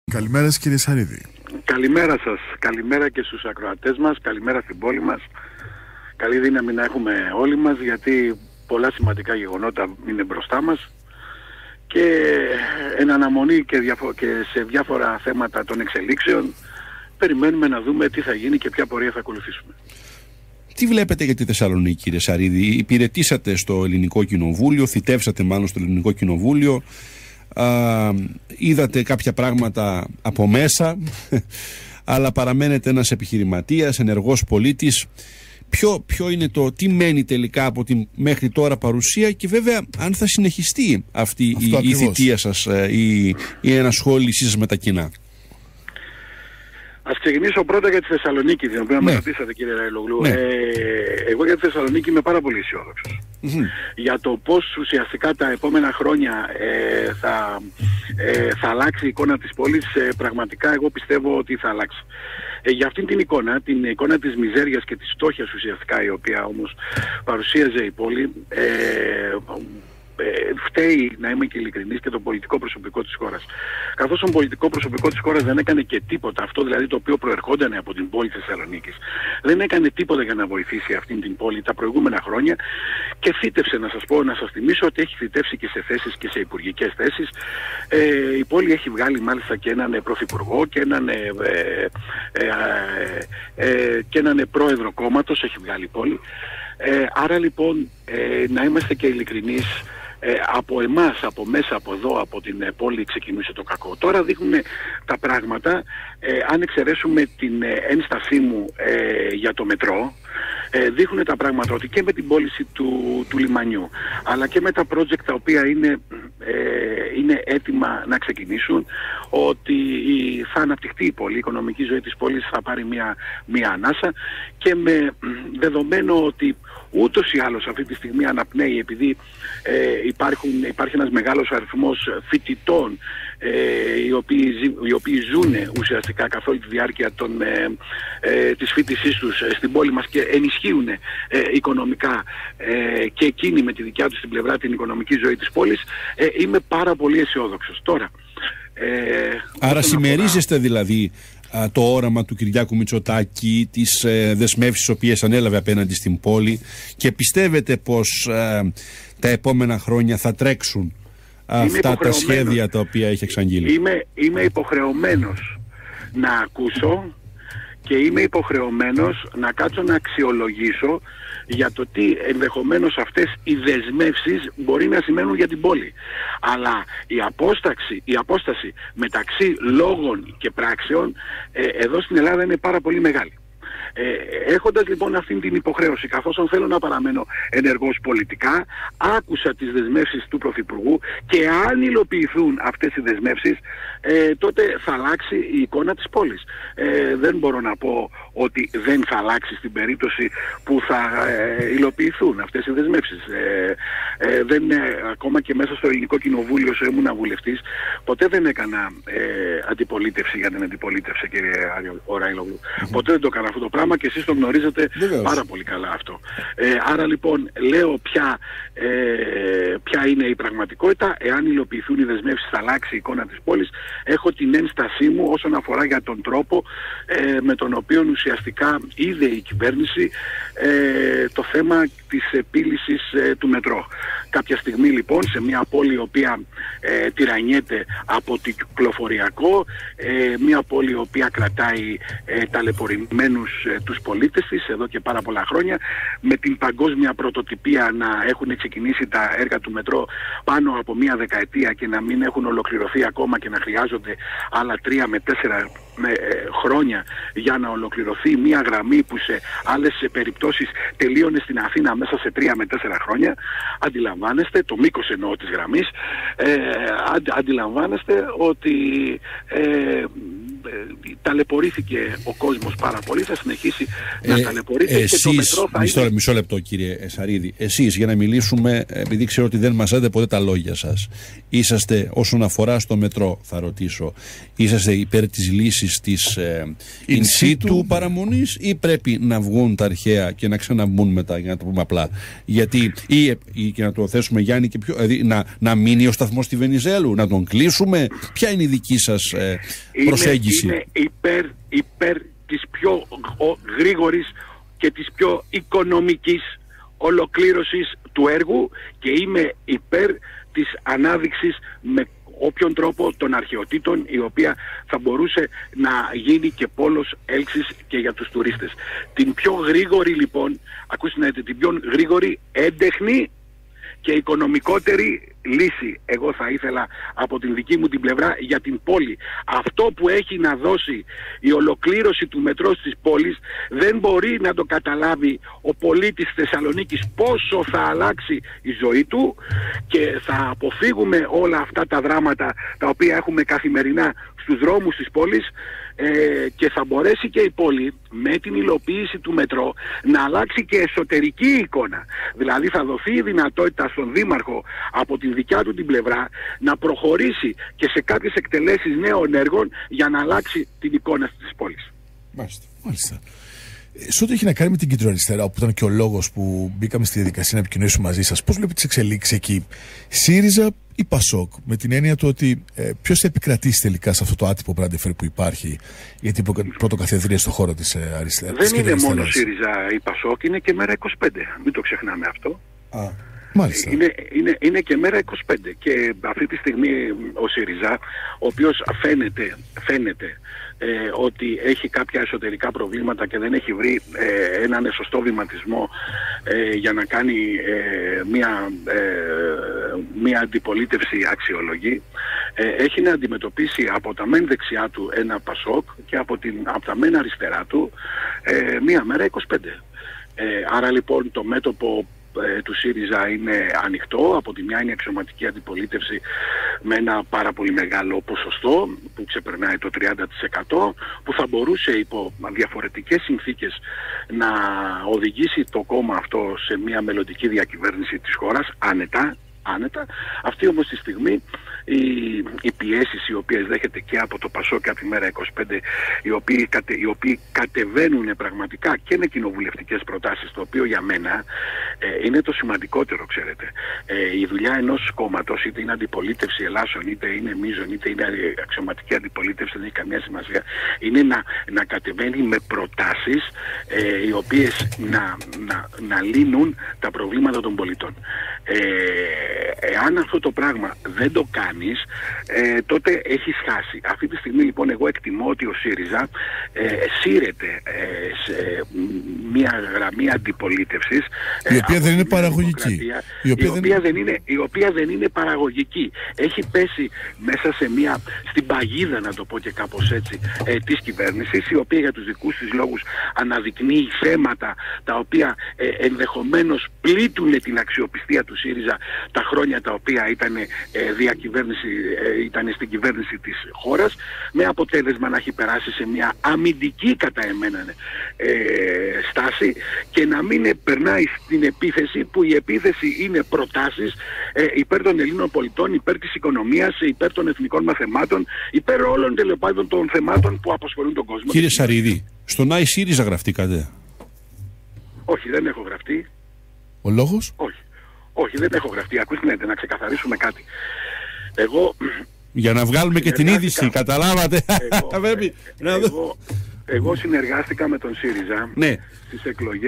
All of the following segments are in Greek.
Καλημέρα σας, κύριε Σαρίδη. Καλημέρα σας, καλημέρα και στους ακροατές μας, καλημέρα στην πόλη μας. Καλή δύναμη να έχουμε όλοι μας, γιατί πολλά σημαντικά γεγονότα είναι μπροστά μας και εν αναμονή και σε διάφορα θέματα των εξελίξεων περιμένουμε να δούμε τι θα γίνει και ποια πορεία θα ακολουθήσουμε. Τι βλέπετε για τη Θεσσαλονίκη, κύριε Σαρίδη? Υπηρετήσατε στο Ελληνικό Κοινοβούλιο, θητεύσατε μάλλον στο Ελληνικό Κοινοβούλιο, είδατε κάποια πράγματα από μέσα, αλλά παραμένετε ένας επιχειρηματίας, ενεργός πολίτης. Ποιο είναι τι μένει τελικά από τη μέχρι τώρα παρουσία και βέβαια αν θα συνεχιστεί αυτή η θητεία σας, η ενασχόλησή σας με τα κοινά? Ας ξεκινήσω πρώτα για τη Θεσσαλονίκη, την οποία με ρωτήσατε, κύριε Ραϊλογλού. Εγώ για τη Θεσσαλονίκη είμαι πάρα πολύ αισιόδοξος. Για το πώς ουσιαστικά τα επόμενα χρόνια θα αλλάξει η εικόνα της πόλης, πραγματικά εγώ πιστεύω ότι θα αλλάξει. Για αυτήν την εικόνα της μιζέριας και της φτώχειας ουσιαστικά, η οποία όμως παρουσίαζε η πόλη, φταίει, να είμαι και ειλικρινής, και το πολιτικό προσωπικό της χώρας. Καθώς το πολιτικό προσωπικό της χώρας δεν έκανε και τίποτα, αυτό δηλαδή το οποίο προερχόταν από την πόλη της Θεσσαλονίκης, δεν έκανε τίποτα για να βοηθήσει αυτήν την πόλη τα προηγούμενα χρόνια και θύτευσε, να σας θυμίσω ότι έχει θυτεύσει και σε θέσεις και σε υπουργικές θέσεις. Η πόλη έχει βγάλει μάλιστα και έναν πρωθυπουργό και έναν πρόεδρο κόμματος, έχει βγάλει η πόλη. Άρα λοιπόν να είμαστε και ειλικρινείς, από εμάς, από μέσα, από εδώ, από την πόλη ξεκινούσε το κακό. Τώρα δείχνουν τα πράγματα, αν εξαιρέσουμε την ένστασή μου για το μετρό, δείχνουν τα πράγματα ότι και με την πώληση του λιμανιού, αλλά και με τα project τα οποία είναι έτοιμα να ξεκινήσουν, ότι θα αναπτυχθεί η πόλη, η οικονομική ζωή της πόλης θα πάρει μια ανάσα, και με δεδομένο ότι ούτως ή άλλως αυτή τη στιγμή αναπνέει, επειδή υπάρχει ένας μεγάλος αριθμός φοιτητών οι οποίοι ζουν ουσιαστικά καθ' όλη τη διάρκεια της φοιτησής τους στην πόλη μας και ενισχύουν οικονομικά και εκείνοι με τη δικιά τους την πλευρά την οικονομική ζωή της πόλης, είμαι πάρα πολύ αισιόδοξος. Τώρα, άρα συμμερίζεστε δηλαδή το όραμα του Κυριάκου Μητσοτάκη, τις δεσμεύσεις τις οποίες ανέλαβε απέναντι στην πόλη, και πιστεύετε πως τα επόμενα χρόνια θα τρέξουν αυτά τα σχέδια τα οποία έχει εξαγγείλει? Είμαι υποχρεωμένος να ακούσω και είμαι υποχρεωμένος να κάτσω να αξιολογήσω για το τι ενδεχομένως αυτές οι δεσμεύσεις μπορεί να σημαίνουν για την πόλη. Αλλά η απόσταση μεταξύ λόγων και πράξεων εδώ στην Ελλάδα είναι πάρα πολύ μεγάλη. Έχοντας λοιπόν αυτήν την υποχρέωση, καθώς θέλω να παραμένω ενεργός πολιτικά, άκουσα τις δεσμεύσεις του Πρωθυπουργού, και αν υλοποιηθούν αυτές οι δεσμεύσεις, τότε θα αλλάξει η εικόνα της πόλης. Δεν μπορώ να πω ότι δεν θα αλλάξει στην περίπτωση που θα υλοποιηθούν αυτές οι δεσμεύσεις. Ακόμα και μέσα στο Ελληνικό Κοινοβούλιο, όσο ήμουν βουλευτής, ποτέ δεν έκανα αντιπολίτευση για την αντιπολίτευση, κύριε Ραϊλογλού. Ποτέ δεν το έκανα αυτό το πράγμα και εσείς το γνωρίζετε πάρα πολύ καλά αυτό. Άρα λοιπόν λέω ποια είναι η πραγματικότητα. Εάν υλοποιηθούν οι δεσμεύσεις θα αλλάξει η εικόνα της πόλης. Έχω την ένστασή μου όσον αφορά για τον τρόπο με τον οποίο ουσιαστικά είδε η κυβέρνηση το θέμα της επίλυσης του μετρό. Κάποια στιγμή λοιπόν σε μια πόλη η οποία τυραννιέται από το κυκλοφοριακό, μια πόλη η οποία κρατάει ταλαιπωρημένους τους πολίτες της εδώ και πάρα πολλά χρόνια, με την παγκόσμια πρωτοτυπία να έχουν ξεκινήσει τα έργα του μετρό πάνω από μια δεκαετία και να μην έχουν ολοκληρωθεί ακόμα και να χρειάζονται άλλα 3 με 4 χρόνια για να ολοκληρωθεί μια γραμμή που σε άλλες περιπτώσεις τελείωνε στην Αθήνα μέσα σε 3 με 4 χρόνια. Αντιλαμβάνεστε, το μήκος εννοώ της γραμμής, αντιλαμβάνεστε ότι ταλαιπωρήθηκε ο κόσμος πάρα πολύ, θα συνεχίσει να ταλαιπωρείται και το μετρό θα είναι... Μισό λεπτό κύριε Σαρίδη, εσείς για να μιλήσουμε, επειδή ξέρω ότι δεν μαζάτε ποτέ τα λόγια σας, είσαστε όσον αφορά στο μετρό, θα ρωτήσω, είσαστε υπέρ της λύσης της in situ παραμονής ή πρέπει να βγουν τα αρχαία και να ξαναμπούν μετά, για να το πούμε απλά, γιατί ή και να το θέσουμε Γιάννη και πιο, δηλαδή να μείνει ο σταθμός στη Βενιζέλου, να τον κλείσουμε, ποια είναι η δική σας προσέγγιση? Είναι υπέρ της πιο γρήγορης και της πιο οικονομικής ολοκλήρωσης του έργου και είμαι υπέρ της ανάδειξης με όποιον τρόπο των αρχαιοτήτων, η οποία θα μπορούσε να γίνει και πόλος έλξης και για τους τουρίστες. Την πιο γρήγορη λοιπόν, ακούστε να δείτε, την πιο γρήγορη, έντεχνη και οικονομικότερη λύση εγώ θα ήθελα από την δική μου την πλευρά για την πόλη. Αυτό που έχει να δώσει η ολοκλήρωση του μετρό στις πόλεις δεν μπορεί να το καταλάβει ο πολίτης Θεσσαλονίκης πόσο θα αλλάξει η ζωή του και θα αποφύγουμε όλα αυτά τα δράματα τα οποία έχουμε καθημερινά στους δρόμους της πόλης και θα μπορέσει και η πόλη με την υλοποίηση του μετρό να αλλάξει και εσωτερική εικόνα. Δηλαδή θα δοθεί η δυνατότητα στον Δήμαρχο από την δικιά του την πλευρά να προχωρήσει και σε κάποιες εκτελέσεις νέων έργων για να αλλάξει την εικόνα της πόλης. Μάλιστα. Σε ό,τι έχει να κάνει με την κεντροαριστερά, όπου ήταν και ο λόγος που μπήκαμε στη διαδικασία να επικοινωνήσουμε μαζί σας, πώς βλέπετε τις εξελίξεις εκεί, ΣΥΡΙΖΑ ή ΠΑΣΟΚ, με την έννοια του ότι ποιος θα επικρατήσει τελικά σε αυτό το άτυπο μπραντεφέρ που υπάρχει για την πρωτοκαθεδρία στον χώρο της αριστεράς? Δεν είναι μόνο ΣΥΡΙΖΑ ή ΠΑΣΟΚ, είναι και Μέρα 25. Μην το ξεχνάμε αυτό. Μάλιστα. Είναι και Μέρα 25 και αυτή τη στιγμή ο ΣΥΡΙΖΑ, ο οποίος φαίνεται ότι έχει κάποια εσωτερικά προβλήματα και δεν έχει βρει έναν σωστό βηματισμό για να κάνει μια αντιπολίτευση αξιολογή, έχει να αντιμετωπίσει από τα μεν δεξιά του ένα ΠΑΣΟΚ και από τα μεν αριστερά του μια Μέρα 25. Άρα λοιπόν το μέτωπο του ΣΥΡΙΖΑ είναι ανοιχτό. Από τη μια είναι η αξιωματική αντιπολίτευση με ένα πάρα πολύ μεγάλο ποσοστό που ξεπερνάει το 30%, που θα μπορούσε υπό διαφορετικές συνθήκες να οδηγήσει το κόμμα αυτό σε μια μελλοντική διακυβέρνηση της χώρας άνετα. Αυτή όμως τη στιγμή οι πιέσεις οι οποίες δέχεται και από το ΠΑΣΟΚ και από τη Μέρα 25, οι οποίοι κατεβαίνουν πραγματικά και με κοινοβουλευτικές προτάσεις, το οποίο για μένα είναι το σημαντικότερο, ξέρετε. Η δουλειά ενός κόμματος, είτε είναι αντιπολίτευση ελάσσον, είτε είναι μείζον, είτε είναι αξιωματική αντιπολίτευση, δεν έχει καμία σημασία, είναι να κατεβαίνει με προτάσεις οι οποίες να λύνουν τα προβλήματα των πολιτών. Εάν αυτό το πράγμα δεν το κάνεις, τότε έχεις χάσει. Αυτή τη στιγμή λοιπόν εγώ εκτιμώ ότι ο ΣΥΡΙΖΑ σύρεται σε μια γραμμή αντιπολίτευσης, η οποία δεν είναι παραγωγική. Η οποία δεν είναι παραγωγική. Έχει πέσει μέσα στην παγίδα, να το πω και κάπως έτσι, της κυβέρνησης, η οποία για τους δικούς της λόγους αναδεικνύει θέματα τα οποία ενδεχομένως πλήττουν την αξιοπιστία του ΣΥΡΙΖΑ τα χρόνια τα οποία ήταν στην κυβέρνηση της χώρας, με αποτέλεσμα να έχει περάσει σε μια αμυντική κατά εμένα στάση και να μην περνάει στην επίθεση, που η επίθεση είναι προτάσεις υπέρ των Ελλήνων πολιτών, υπέρ της οικονομίας, υπέρ των εθνικών μαθημάτων, υπέρ όλων τελεπάντων των θεμάτων που απασχολούν τον κόσμο. Κύριε Σαρίδη, στον Άι ΣΥΡΙΖΑ γραφτήκατε? Όχι, δεν έχω γραφτεί. Ο λόγος? Όχι, δεν έχω γραφτεί. Ακούστε να ξεκαθαρίσουμε κάτι. Για να βγάλουμε και την είδηση, καταλάβατε. Εγώ συνεργάστηκα με τον ΣΥΡΙΖΑ στις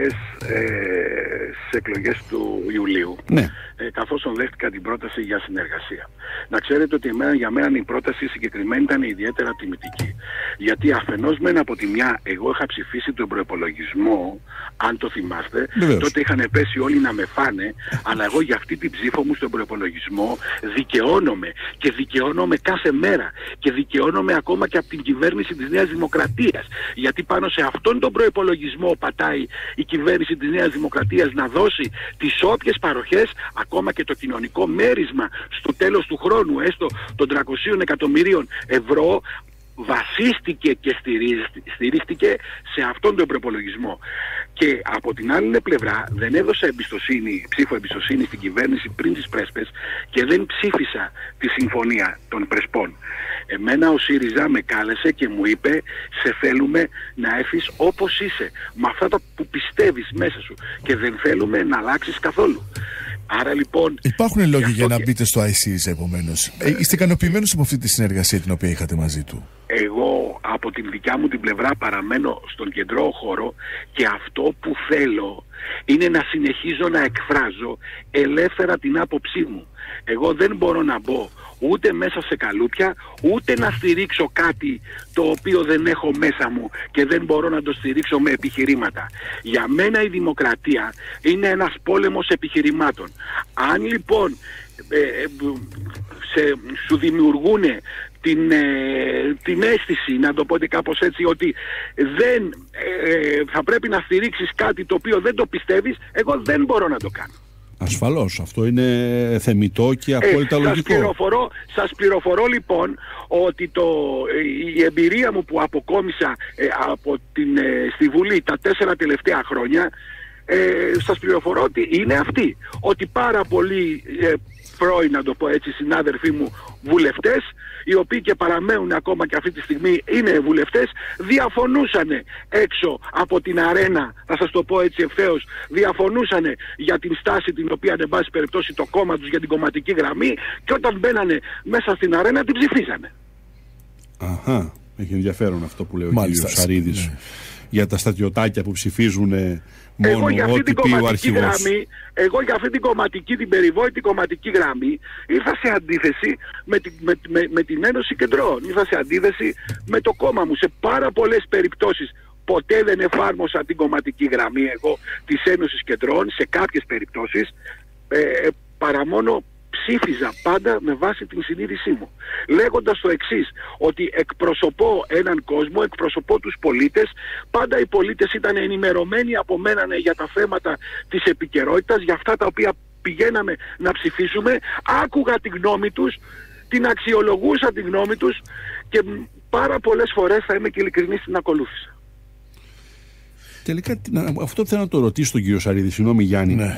εκλογές του Ιουλίου, καθώς δέχτηκα την πρόταση για συνεργασία. Να ξέρετε ότι για μένα η πρόταση συγκεκριμένη ήταν ιδιαίτερα τιμητική. Γιατί αφενός μεν από τη μια εγώ είχα ψηφίσει τον προϋπολογισμό, αν το θυμάστε, τότε είχαν πέσει όλοι να με φάνε, αλλά εγώ για αυτή την ψήφο μου στον προϋπολογισμό δικαιώνομαι και δικαιώνομαι κάθε μέρα και δικαιώνομαι ακόμα και από την κυβέρνηση της Νέας Δημοκρατίας. Γιατί πάνω σε αυτόν τον προϋπολογισμό πατάει η κυβέρνηση της Νέας Δημοκρατίας να δώσει τις όποιες παροχές, ακόμα και το κοινωνικό μέρισμα στο τέλος του χρόνου, έστω των 300 εκατομμυρίων ευρώ, βασίστηκε και στηρίχτηκε σε αυτόν τον προπολογισμό. Και από την άλλη πλευρά δεν έδωσα ψήφο εμπιστοσύνη στην κυβέρνηση πριν τις Πρέσπες και δεν ψήφισα τη συμφωνία των Πρεσπών. Εμένα ο ΣΥΡΙΖΑ με κάλεσε και μου είπε, σε θέλουμε να έρθεις όπως είσαι, με αυτά που πιστεύεις μέσα σου, και δεν θέλουμε να αλλάξεις καθόλου. Άρα λοιπόν... Υπάρχουν λόγοι για να μπείτε στο ΣΥΡΙΖΑ, επομένως. Είστε ικανοποιημένος από αυτή τη συνεργασία την οποία είχατε μαζί του? Εγώ από την δικιά μου την πλευρά παραμένω στον κεντρό χώρο και αυτό που θέλω είναι να συνεχίζω να εκφράζω ελεύθερα την άποψή μου. Εγώ δεν μπορώ να μπω ούτε μέσα σε καλούπια, ούτε να στηρίξω κάτι το οποίο δεν έχω μέσα μου και δεν μπορώ να το στηρίξω με επιχειρήματα. Για μένα η δημοκρατία είναι ένας πόλεμος επιχειρημάτων. Αν λοιπόν σου δημιουργούν την αίσθηση, να το πω κάπως έτσι, ότι δεν θα πρέπει να στηρίξεις κάτι το οποίο δεν το πιστεύεις, εγώ δεν μπορώ να το κάνω. Ασφαλώς, αυτό είναι θεμιτό και απόλυτα λογικό. Σας πληροφορώ λοιπόν ότι η εμπειρία μου που αποκόμισα στη Βουλή τα 4 τελευταία χρόνια, σας πληροφορώ ότι είναι αυτή. Ότι πάρα πολλοί πρώην, να το πω έτσι, συνάδελφοί μου βουλευτές, οι οποίοι και παραμένουν ακόμα και αυτή τη στιγμή είναι βουλευτές, διαφωνούσαν έξω από την αρένα, θα σας το πω έτσι ευθέως, διαφωνούσαν για την στάση την οποία, εν πάση περιπτώσει, το κόμμα τους για την κομματική γραμμή, και όταν μπαίνανε μέσα στην αρένα την ψηφίσανε. Αχα, έχει ενδιαφέρον αυτό που λέει ο κύριος Σαρίδης, για τα στατιωτάκια που ψηφίζουν μόνο ό,τι πει ο αρχηγός. Εγώ για αυτή την κομματική, την περιβόητη κομματική γραμμή, ήρθα σε αντίθεση με την Ένωση Κεντρών. Ήρθα σε αντίθεση με το κόμμα μου. Σε πάρα πολλές περιπτώσεις ποτέ δεν εφάρμοσα την κομματική γραμμή εγώ της Ένωσης Κεντρών. Σε κάποιες περιπτώσεις παρά μόνο ψήφιζα πάντα με βάση την συνείδησή μου, λέγοντας το εξής, ότι εκπροσωπώ έναν κόσμο, εκπροσωπώ τους πολίτες, πάντα οι πολίτες ήταν ενημερωμένοι από μένα για τα θέματα της επικαιρότητας, για αυτά τα οποία πηγαίναμε να ψηφίσουμε, άκουγα τη γνώμη τους, την αξιολογούσα τη γνώμη τους και πάρα πολλές φορές, θα είμαι και ειλικρινής, την ακολούθησα. Τελικά αυτό θέλω να το ρωτήσω τον κύριο Σαρίδη, συγγνώμη Γιάννη. Ναι.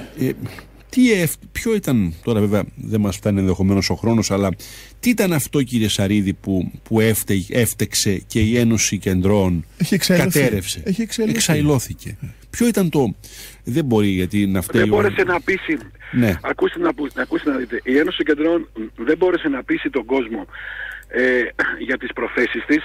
Ποιο ήταν, τώρα βέβαια δεν μας φτάνει ενδεχομένως ο χρόνος, αλλά τι ήταν αυτό, κύριε Σαρίδη, που έφτεξε και η Ένωση Κεντρών κατέρευσε, εξαϊλώθηκε? Ποιο ήταν το... Δεν μπορεί, γιατί να φταίει... Δεν μπόρεσε να πείσει... Ναι. Ακούστε να δείτε. Η Ένωση Κεντρών δεν μπόρεσε να πείσει τον κόσμο για τις προθέσεις της,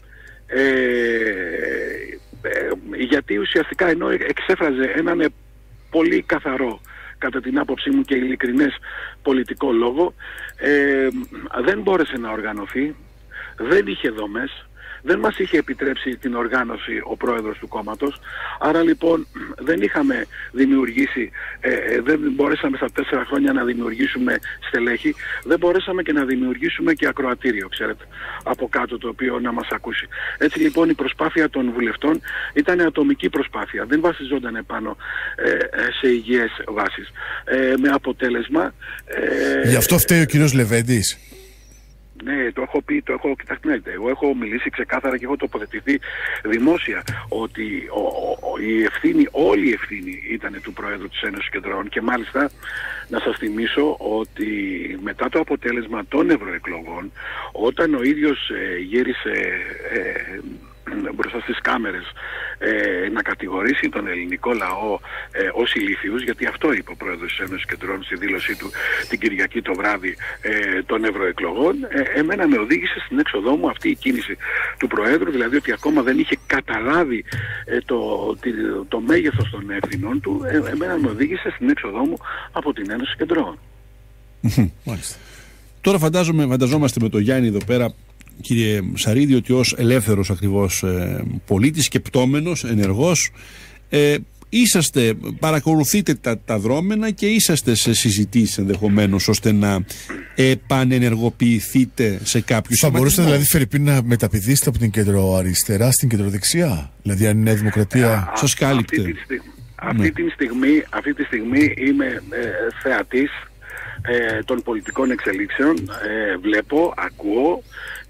γιατί ουσιαστικά ενώ εξέφραζε έναν πολύ καθαρό, κατά την άποψή μου, και ειλικρινές πολιτικό λόγο, δεν μπόρεσε να οργανωθεί, δεν είχε δομές, δεν μας είχε επιτρέψει την οργάνωση ο πρόεδρος του κόμματος. Άρα λοιπόν δεν είχαμε δημιουργήσει, δεν μπορέσαμε στα 4 χρόνια να δημιουργήσουμε στελέχη, δεν μπορέσαμε και να δημιουργήσουμε και ακροατήριο, ξέρετε, από κάτω, το οποίο να μας ακούσει. Έτσι λοιπόν η προσπάθεια των βουλευτών ήταν ατομική προσπάθεια, δεν βασιζόταν πάνω σε υγιές βάσεις, με αποτέλεσμα... Γι' αυτό φταίει ο κύριος Λεβέντης. Ναι, το έχω πει, κοιτάξτε, εγώ έχω μιλήσει ξεκάθαρα και έχω τοποθετηθεί δημόσια ότι όλη η ευθύνη ήταν του Προέδρου της Ένωσης Κεντρών, και μάλιστα να σας θυμίσω ότι μετά το αποτέλεσμα των ευρωεκλογών, όταν ο ίδιος γύρισε μπροστά στις κάμερες να κατηγορήσει τον ελληνικό λαό ως ηλίθιους, γιατί αυτό είπε ο πρόεδρος της Ένωσης Κεντρών στη δήλωσή του την Κυριακή το βράδυ των ευρωεκλογών, εμένα με οδήγησε στην έξοδό μου αυτή η κίνηση του Προέδρου, δηλαδή ότι ακόμα δεν είχε καταλάβει το μέγεθος των ευθυνών του, εμένα με οδήγησε στην έξοδό μου από την Ένωση Κεντρών. Μάλιστα. Τώρα φανταζόμαστε με τον Γιάννη εδώ πέρα, κύριε Σαρίδη, ότι ως ελεύθερος ακριβώς πολίτης και πτώμενος, ενεργός, παρακολουθείτε τα δρόμενα και είσαστε σε συζητήσεις ενδεχομένως ώστε να επανενεργοποιηθείτε σε κάποιους. Θα μπορούσατε δηλαδή, Φερρυπίν, να μεταπηδήσετε από την κεντροαριστερά στην κεντροδεξιά? Δηλαδή αν η Νέα Δημοκρατία σας κάλυπτε? Αυτή τη στιγμή είμαι θεατής των πολιτικών εξελίξεων, βλέπω, ακούω,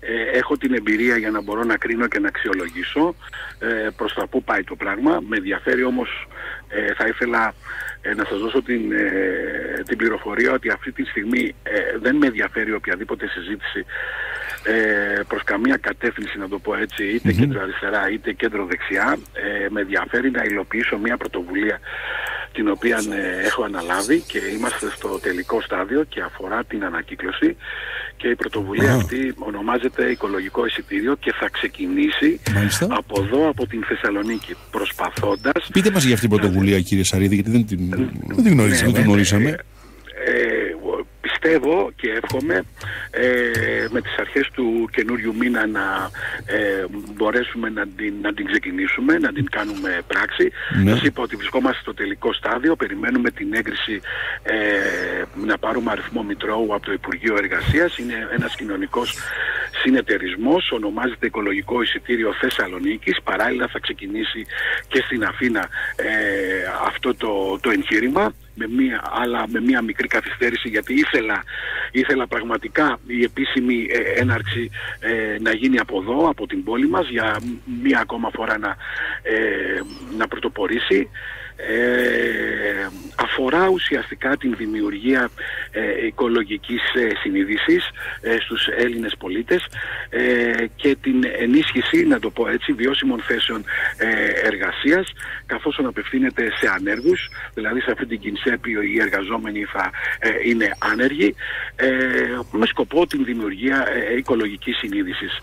έχω την εμπειρία για να μπορώ να κρίνω και να αξιολογήσω προς τα πού πάει το πράγμα. Με ενδιαφέρει όμως, θα ήθελα να σας δώσω την πληροφορία ότι αυτή τη στιγμή δεν με ενδιαφέρει οποιαδήποτε συζήτηση προς καμία κατεύθυνση, να το πω έτσι, είτε κέντρο αριστερά είτε κέντρο δεξιά. Με ενδιαφέρει να υλοποιήσω μια πρωτοβουλία την οποία έχω αναλάβει και είμαστε στο τελικό στάδιο και αφορά την ανακύκλωση, και η πρωτοβουλία αυτή ονομάζεται Οικολογικό Εισιτήριο και θα ξεκινήσει από εδώ, από την Θεσσαλονίκη, προσπαθώντας... Πείτε μας για αυτήν την πρωτοβουλία, κύριε Σαρίδη, γιατί δεν την γνωρίζαμε. Πιστεύω και εύχομαι με τις αρχές του καινούριου μήνα να μπορέσουμε να την ξεκινήσουμε, να την κάνουμε πράξη. Σας είπα ότι βρισκόμαστε στο τελικό στάδιο, περιμένουμε την έγκριση να πάρουμε αριθμό μητρώου από το Υπουργείο Εργασίας. Είναι ένας κοινωνικός συνεταιρισμός, ονομάζεται Οικολογικό Εισιτήριο Θεσσαλονίκης. Παράλληλα θα ξεκινήσει και στην Αθήνα αυτό το εγχείρημα, με μία μικρή καθυστέρηση, γιατί ήθελα πραγματικά η επίσημη έναρξη να γίνει από εδώ, από την πόλη μας, για μία ακόμα φορά να πρωτοπορήσει. Αφορά ουσιαστικά την δημιουργία οικολογικής συνείδησης στους Έλληνες πολίτες και την ενίσχυση, να το πω έτσι, βιώσιμων θέσεων εργασίας, καθώς απευθύνεται σε ανέργους, δηλαδή σε αυτή την ΚΙΝΣΕΠ οι εργαζόμενοι θα είναι άνεργοι, με σκοπό την δημιουργία οικολογικής συνείδησης.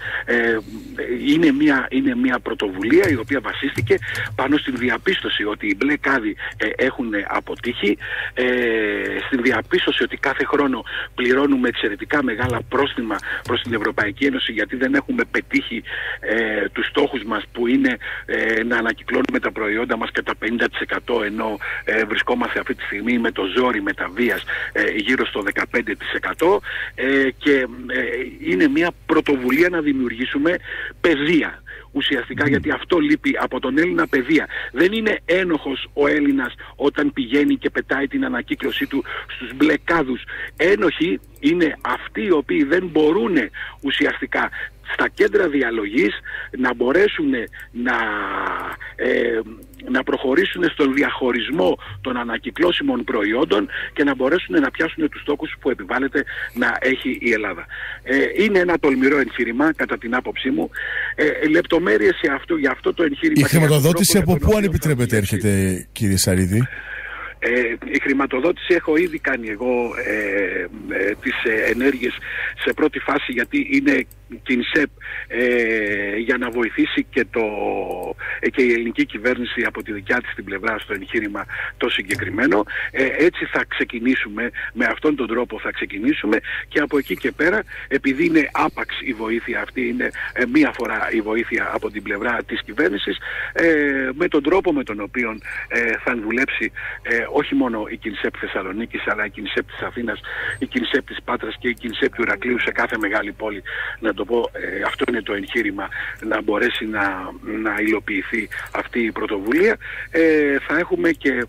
Είναι μια πρωτοβουλία η οποία βασίστηκε πάνω στην διαπίστωση ότι οι μπλε κάδοι έχουν αποτύχει, στην διαπίστωση ότι κάθε χρόνο πληρώνουμε εξαιρετικά μεγάλα πρόστιμα προς την Ευρωπαϊκή Ένωση γιατί δεν έχουμε πετύχει τους στόχους μας, που είναι να ανακυκλώνουμε τα προϊόντα μας κατά 50%, ενώ βρισκόμαστε αυτή τη στιγμή με το ζόρι, με τα βίας, γύρω στο 15%, και είναι μια πρωτοβουλία να δημιουργήσουμε παιδεία. Ουσιαστικά, γιατί αυτό λείπει από τον Έλληνα, παιδεία. Δεν είναι ένοχος ο Έλληνας όταν πηγαίνει και πετάει την ανακύκλωσή του στους μπλε κάδους. Ένοχοι είναι αυτοί οι οποίοι δεν μπορούν ουσιαστικά στα κέντρα διαλογής να μπορέσουν να προχωρήσουν στον διαχωρισμό των ανακυκλώσιμων προϊόντων και να μπορέσουν να πιάσουν τους στόχους που επιβάλλεται να έχει η Ελλάδα. Είναι ένα τολμηρό εγχείρημα κατά την άποψή μου. Λεπτομέρειες για αυτό το εγχείρημα... Η χρηματοδότηση από πού, αν επιτρέπετε, έρχεται, κύριε Σαρίδη? Η χρηματοδότηση έχω ήδη κάνει εγώ τις ενέργειες σε πρώτη φάση, γιατί είναι ΚΙΝΣΕΠ για να βοηθήσει και η ελληνική κυβέρνηση από τη δικιά της την πλευρά στο εγχείρημα το συγκεκριμένο. Έτσι θα ξεκινήσουμε, με αυτόν τον τρόπο θα ξεκινήσουμε, και από εκεί και πέρα, επειδή είναι άπαξ η βοήθεια αυτή, είναι μία φορά η βοήθεια από την πλευρά της κυβέρνησης, με τον τρόπο με τον οποίο θα δουλέψει όχι μόνο η ΚΙΝΣΕΠ Θεσσαλονίκης, αλλά η ΚΙΝΣΕΠ της Αθήνας, η ΚΙΝΣΕΠ της Πάτρας και η ΚΙΝΣΕΠ του Ηρακλείου σε κάθε μεγάλη πόλη. Να το πω, αυτό είναι το εγχείρημα, να μπορέσει να υλοποιηθεί αυτή η πρωτοβουλία. Θα έχουμε και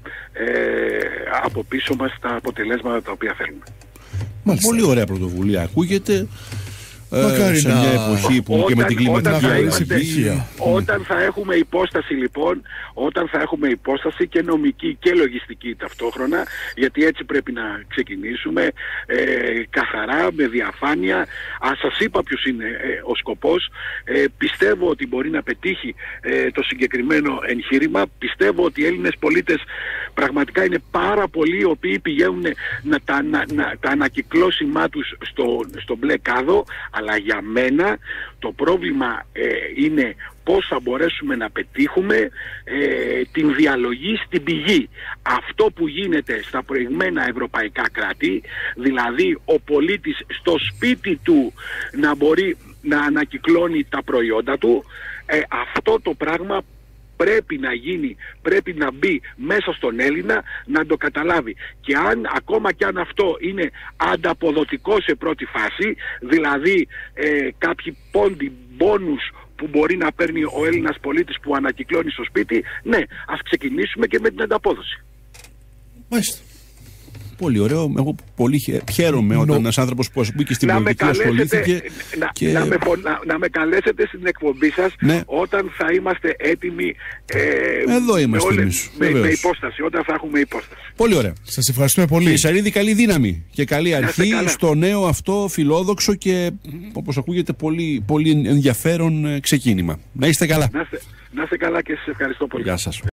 από πίσω μας τα αποτελέσματα τα οποία θέλουμε. Μάλιστα. Πολύ ωραία πρωτοβουλία ακούγεται. Σε μια εποχή που και με την κλιματική αλλαγή. Όταν θα έχουμε υπόσταση, λοιπόν, όταν θα έχουμε υπόσταση και νομική και λογιστική ταυτόχρονα, γιατί έτσι πρέπει να ξεκινήσουμε, καθαρά, με διαφάνεια. Σας είπα ποιος είναι ο σκοπός. Πιστεύω ότι μπορεί να πετύχει το συγκεκριμένο εγχείρημα. Πιστεύω ότι οι Έλληνες πολίτες πραγματικά είναι πάρα πολλοί οι οποίοι πηγαίνουν τα ανακυκλώσιμά τους στο μπλε κάδο. Αλλά για μένα το πρόβλημα είναι πώς θα μπορέσουμε να πετύχουμε την διαλογή στην πηγή. Αυτό που γίνεται στα προηγμένα ευρωπαϊκά κράτη, δηλαδή ο πολίτης στο σπίτι του να μπορεί να ανακυκλώνει τα προϊόντα του, αυτό το πράγμα πρέπει να γίνει, πρέπει να μπει μέσα στον Έλληνα να το καταλάβει. Και ακόμα και αν αυτό είναι ανταποδοτικό σε πρώτη φάση, δηλαδή κάποιοι πόντι, μπόνους που μπορεί να παίρνει ο Έλληνας πολίτης που ανακυκλώνει στο σπίτι, ναι, ας ξεκινήσουμε και με την ανταπόδοση. Μάλιστα. Πολύ ωραίο. Εγώ πολύ χαίρομαι όταν ένας άνθρωπος που μπήκε στην πολιτική ασχολήθηκε. Να με καλέσετε στην εκπομπή σας, ναι, όταν θα είμαστε έτοιμοι. Εδώ είμαστε εμείς. Με υπόσταση, όταν θα έχουμε υπόσταση. Πολύ ωραία. Σας ευχαριστούμε πολύ. Χρυσαρίδη, καλή δύναμη και καλή αρχή στο νέο αυτό φιλόδοξο και, όπως ακούγεται, πολύ, πολύ ενδιαφέρον ξεκίνημα. Να είστε καλά. Να είστε καλά και σας ευχαριστώ πολύ. Γεια σας.